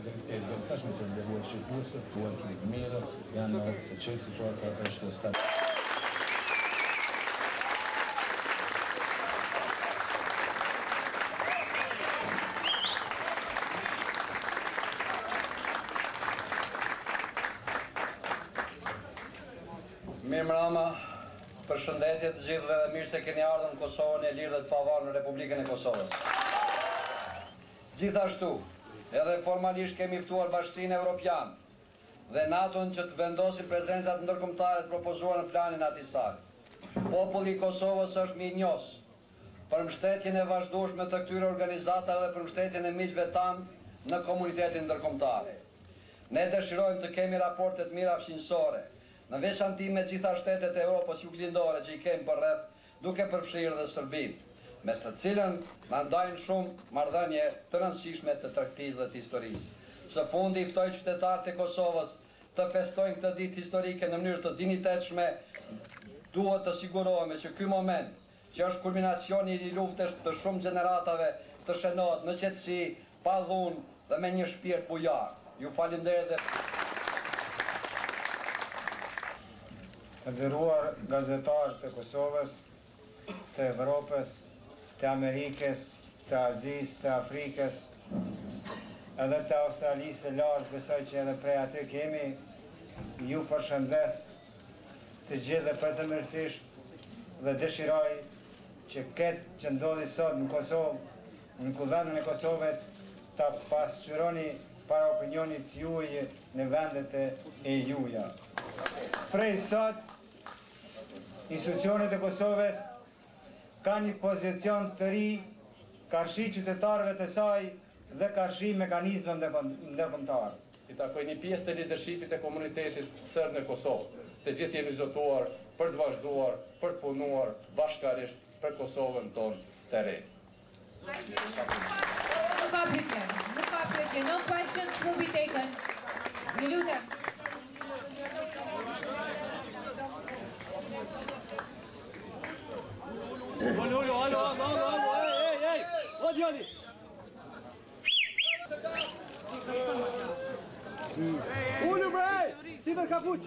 tashmë të nderuar shqiptarë, duhet të mirë, janë të çelë situata është stabil. Mirë mbrëma, përshëndetje të gjithëve dhe mirë se keni ardhur në Kosovën e lirë dhe të pavarur në Republikën e Kosovës. Gjithashtu, edhe formalisht kemi ftuar Bashkinë Evropiane dhe NATO-n që të vendosin prezencat ndërkombëtare të propozuar në planin Ahtisaari. Populli i Kosovës është mirënjohës për mbështetjen e vazhdueshme të këtyre organizatave dhe për mbështetjen e miqve tanë në komunitetin ndërkombëtar. Ne dëshirojmë të kemi raporte të mira fshinjësore, në veçanti me gjitha shtetet e Europës juglindore që i kemi për rreth, duke përfshirë dhe Serbinë, me të cilën na ndajnë shumë marrëdhënie të rëndësishme të tregtisë dhe të historisë. Së fundi i ftoj qytetarët e Kosovës të festojnë këtë ditë historike në mënyrë të dinjitetshme. Duhet të sigurohemi që ky moment, që është kulminacioni i luftës të shumë gjeneratave, të shënohet në qetësi, pa dhunë dhe me një shpirt bujar. Ju falenderoj dhe të nderuar gazetarë të Kosovës, të Evropës, të Amerikës, të Azisë, të Afrikës, edhe të Australisë së lartë, besoj që edhe prej aty kemi, ju përshëndes të gjithë dhe përzemërsisht dhe dëshiroj që këtë që ndodhi sot në Kosovë, në kuvendin e Kosovës, ta pasqyroni para opinionit juaj në vendet e juaja. Prej sot, institucionet e Kosovës ka një pozicion të ri karshi qytetarëve të saj dhe karshi mekanizme ndërkombëtar. I takoj një pjesë të leadershipit e komunitetit sër në Kosovë. Të gjithë jemi zotuar për të vazhduar, për të punuar bashkarisht për Kosovën tonë të re. Nuk ka pyetje, no questions will be taken. Mi lutem. Ullu bre! Ti me kapuq!